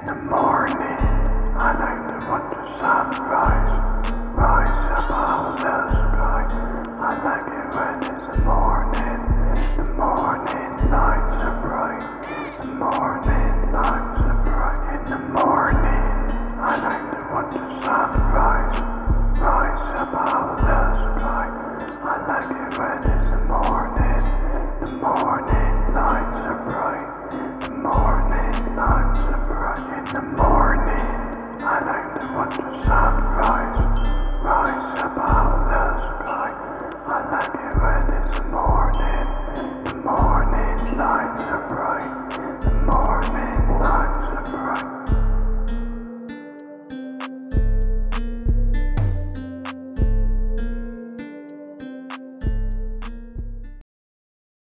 the morning, I like to watch the sunrise rise above the sky. I like it when it's the morning lights are bright. The morning